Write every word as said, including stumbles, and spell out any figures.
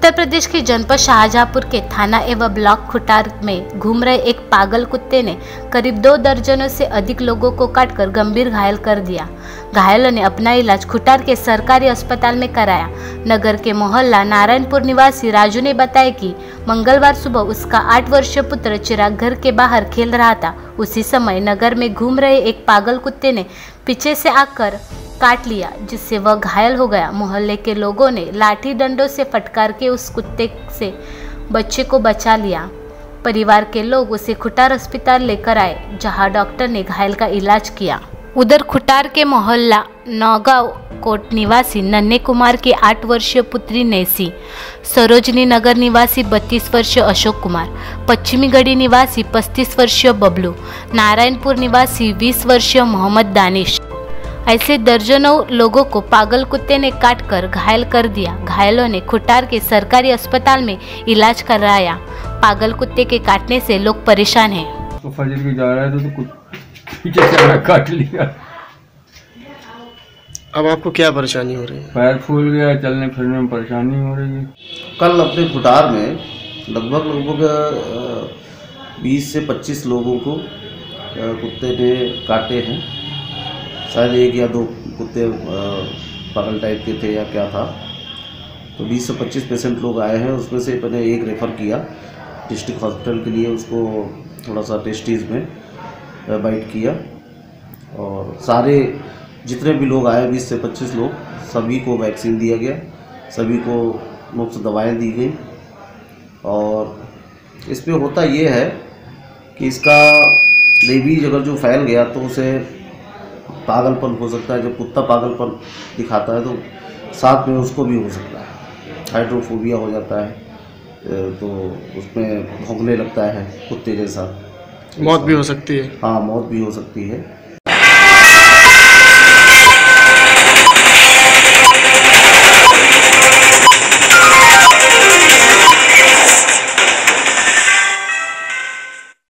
उत्तर प्रदेश के जनपद शाहजहांपुर के थाना एवं ब्लॉक खुटार में घूम रहे एक पागल कुत्ते ने करीब दो दर्जनों से अधिक लोगों को काटकर गंभीर घायल कर दिया। घायलों ने अपना इलाज खुटार के सरकारी अस्पताल में कराया। नगर के मोहल्ला नारायणपुर निवासी राजू ने बताया कि मंगलवार सुबह उसका आठ वर्षीय पुत्र चिराग घर के बाहर खेल रहा था। उसी समय नगर में घूम रहे एक पागल कुत्ते ने पीछे से आकर काट लिया, जिससे वह घायल हो गया। मोहल्ले के लोगों ने लाठी डंडों से फटकार के उस कुत्ते से बच्चे को बचा लिया। परिवार के लोग उसे खुटार अस्पताल लेकर आए, जहां डॉक्टर ने घायल का इलाज किया। उधर खुटार के मोहल्ला नौगांव कोट निवासी नन्हे कुमार की आठ वर्षीय पुत्री नेसी, सरोजनी नगर निवासी बत्तीस वर्षीय अशोक कुमार, पश्चिमी गढ़ी निवासी पच्चीस वर्षीय बबलू, नारायणपुर निवासी बीस वर्षीय मोहम्मद दानिश, ऐसे दर्जनों लोगों को पागल कुत्ते ने काटकर घायल कर दिया। घायलों ने खुटार के सरकारी अस्पताल में इलाज कराया। पागल कुत्ते के काटने से लोग परेशान हैं। तो फजर की जा रहा है तो, तो पीछे से काट लिया। अब आपको क्या परेशानी हो रही है? पैर फूल गया, चलने फिरने में परेशानी हो रही है। कल अपने खुटार में लगभग लगभग बीस से पच्चीस लोगों को कुत्ते ने काटे हैं। शायद एक या दो कुत्ते पागल टाइप के थे या क्या था। तो बीस से पच्चीस पेशेंट लोग आए हैं। उसमें से मैंने एक रेफ़र किया डिस्ट्रिक्ट हॉस्पिटल के लिए। उसको थोड़ा सा टेस्टीज में बाइट किया और सारे जितने भी लोग आए बीस से पच्चीस लोग, सभी को वैक्सीन दिया गया, सभी को मुफ्त दवाएं दी गई। और इसमें होता ये है कि इसका रेबीज अगर जो फैल गया तो उसे पागलपन हो सकता है। जब कुत्ता पागलपन दिखाता है तो साथ में उसको भी हो सकता है, हाइड्रोफोबिया हो जाता है, तो उसमें भौंकने लगता है कुत्ते जैसा। मौत भी हो सकती है। हाँ, मौत भी हो सकती है।